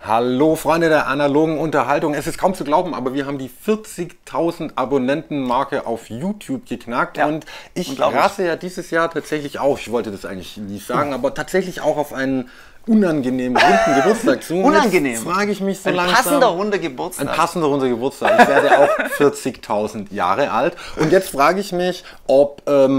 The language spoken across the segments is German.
Hallo Freunde der analogen Unterhaltung. Es ist kaum zu glauben, aber wir haben die 40.000 Abonnenten-Marke auf YouTube geknackt. Ja, und ich rase ja dieses Jahr tatsächlich auch, ich wollte das eigentlich nicht sagen, aber tatsächlich auch auf einen unangenehmen runden Geburtstag zu. Unangenehm? Jetzt frage ich mich so ein langsam. Passender runder Geburtstag. Ein passender runder Geburtstag. Ich werde auch 40.000 Jahre alt. Und jetzt frage ich mich, ob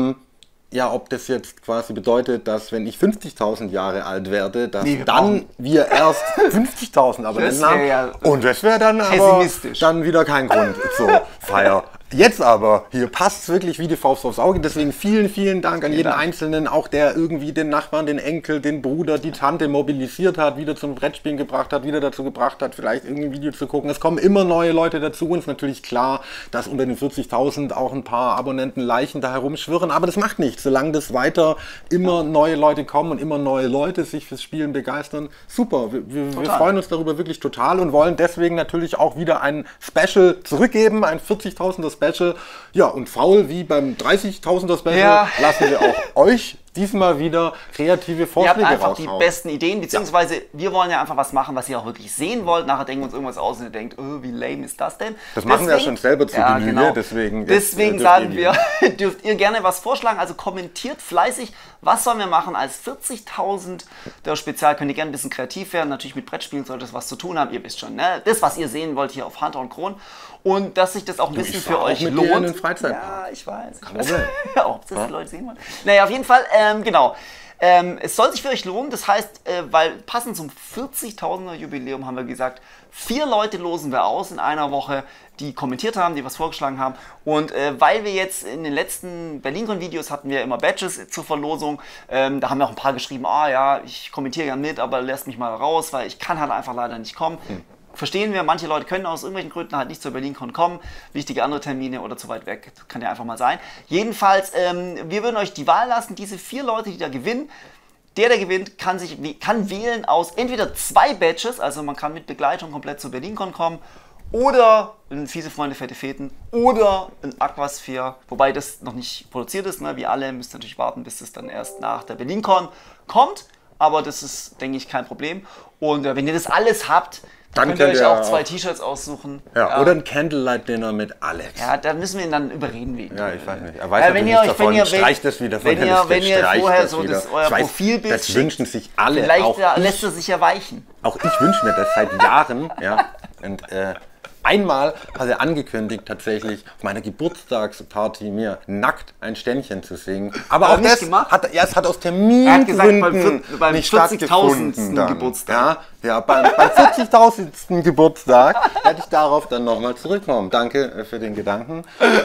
das jetzt quasi bedeutet, dass wenn ich 50.000 Jahre alt werde, dass wir erst 50.000 Abonnenten haben. Ja, und das wäre dann aber dann wieder kein Grund zur Feier. Jetzt aber, hier passt es wirklich wie die Faust aufs Auge. Deswegen vielen, vielen Dank an jeden Einzelnen, auch der irgendwie den Nachbarn, den Enkel, den Bruder, die Tante mobilisiert hat, wieder zum Brettspielen gebracht hat, wieder dazu gebracht hat, vielleicht irgendwie ein Video zu gucken. Es kommen immer neue Leute dazu. Uns natürlich klar, dass unter den 40.000 auch ein paar Abonnentenleichen da herumschwirren. Aber das macht nichts, solange das weiter immer neue Leute kommen und immer neue Leute sich fürs Spielen begeistern. Super, wir freuen uns darüber wirklich total und wollen deswegen natürlich auch wieder ein Special zurückgeben, ein 40.000er Special. Ja, und faul wie beim 30.000er Special lassen wir auch euch diesmal wieder kreative Vorschläge raushauen. Ihr habt einfach die besten Ideen, beziehungsweise wir wollen ja einfach was machen, was ihr auch wirklich sehen wollt. Nachher denken wir uns irgendwas aus und ihr denkt, oh, wie lame ist das denn? Das machen wir ja schon selber zu Genüge, genau. deswegen sagen wir, dürft ihr gerne was vorschlagen, also kommentiert fleißig, was sollen wir machen als 40.000 der Spezial, könnt ihr gerne ein bisschen kreativ werden, natürlich mit Brettspielen sollte es was zu tun haben, ihr wisst schon, ne? Das, was ihr sehen wollt hier auf Hunter und Kron und dass sich das auch ein bisschen für euch lohnt. Ja, ich weiß. Ob das die Leute sehen wollen. Naja, auf jeden Fall, genau. Es soll sich für euch lohnen, das heißt, weil passend zum 40.000er Jubiläum haben wir gesagt, 4 Leute losen wir aus in einer Woche, die kommentiert haben, die was vorgeschlagen haben. Und weil wir jetzt in den letzten BerlinCon-Videos hatten wir immer Badges zur Verlosung, da haben wir auch ein paar geschrieben, ja, ich kommentiere gern mit, aber lasst mich mal raus, weil ich kann halt einfach leider nicht kommen. Verstehen wir, manche Leute können aus irgendwelchen Gründen halt nicht zur BerlinCon kommen, wichtige andere Termine oder zu weit weg, das kann ja einfach mal sein. Jedenfalls, wir würden euch die Wahl lassen, diese 4 Leute, die da gewinnen, der gewinnt, kann wählen aus entweder 2 Badges, also man kann mit Begleitung komplett zur BerlinCon kommen, oder ein Fiese Freunde, Fette Feten, oder ein Aquasphere, wobei das noch nicht produziert ist, ne? Wie alle, müsst ihr natürlich warten, bis es dann erst nach der BerlinCon kommt, aber das ist, denke ich, kein Problem. Und wenn ihr das alles habt, dann könnt ihr euch auch 2 T-Shirts aussuchen. Ja, oder ein Candlelight-Dinner mit Alex. Ja, da müssen wir ihn dann überreden. Ja, ich weiß nicht. Er weiß natürlich davon, streicht das wieder von der Liste. Wenn ihr vorher so euer Profilbild das wünschen sich alle. Vielleicht lässt er sich ja weichen. Auch ich wünsche mir das seit Jahren. Ja. Und einmal hat er angekündigt, tatsächlich auf meiner Geburtstagsparty mir nackt ein Ständchen zu singen. Aber auch das hat aus Termingründen nicht stattgefunden. Geburtstag. Ja, beim 40.000. Geburtstag werde ich darauf dann nochmal zurückkommen. Danke für den Gedanken.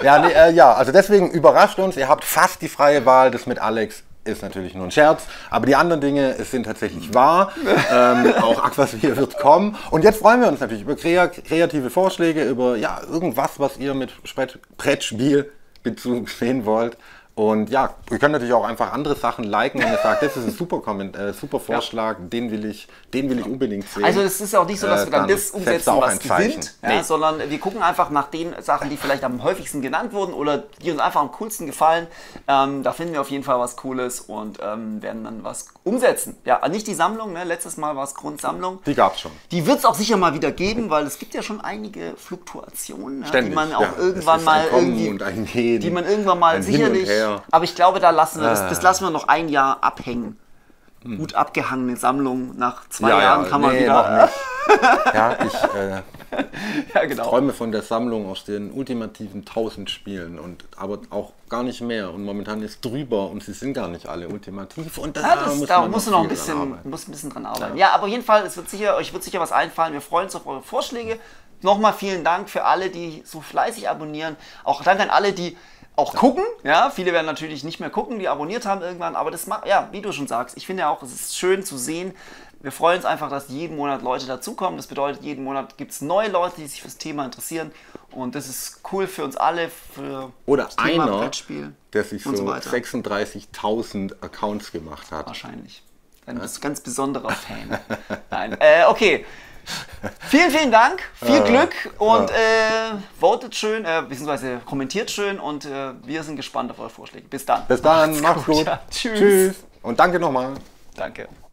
Also deswegen überrascht uns, ihr habt fast die freie Wahl, das mit Alex ist natürlich nur ein Scherz, aber die anderen Dinge sind tatsächlich wahr. Auch Aquasphere wird kommen. Und jetzt freuen wir uns natürlich über kreative Vorschläge, über irgendwas, was ihr mit Brettspielbezug sehen wollt. Und ja, ihr könnt natürlich auch einfach andere Sachen liken, wenn ihr sagt, das ist ein super Vorschlag, den will ich unbedingt sehen. Also es ist auch nicht so, dass wir dann das umsetzen, was gewinnt, sondern wir gucken einfach nach den Sachen, die vielleicht am häufigsten genannt wurden oder die uns einfach am coolsten gefallen. Da finden wir auf jeden Fall was Cooles und werden dann was umsetzen. Ja, nicht die Sammlung, ne? Letztes Mal war es Grundsammlung. Die gab es schon. Die wird es auch sicher mal wieder geben, weil es gibt ja schon einige Fluktuationen, die man auch irgendwann mal sicherlich... Aber ich glaube, da lassen wir das lassen wir noch ein Jahr abhängen. Gut abgehangene Sammlung. Nach 2 Jahren kann man wieder... Ich träume von der Sammlung aus den ultimativen 1000 Spielen, aber auch gar nicht mehr. Und momentan ist drüber und sie sind gar nicht alle ultimativ. Und da musst du noch ein bisschen dran arbeiten. Ja, aber auf jeden Fall, euch wird sicher was einfallen. Wir freuen uns auf eure Vorschläge. Nochmal vielen Dank für alle, die so fleißig abonnieren. Auch danke an alle, die auch gucken, viele werden natürlich nicht mehr gucken, die abonniert haben irgendwann, aber das macht, wie du schon sagst, ich finde ja auch, es ist schön zu sehen, wir freuen uns einfach, dass jeden Monat Leute dazukommen, das bedeutet, jeden Monat gibt es neue Leute, die sich fürs Thema interessieren und das ist cool für uns alle, für das Thema Brettspiel, der sich so 36.000 Accounts gemacht hat. Wahrscheinlich, ein ganz besonderer Fan. Nein, okay. Vielen, vielen Dank, viel Glück und votet schön, beziehungsweise kommentiert schön und wir sind gespannt auf eure Vorschläge. Bis dann. Bis dann, macht's gut. Ja, tschüss. Tschüss. Und danke nochmal. Danke.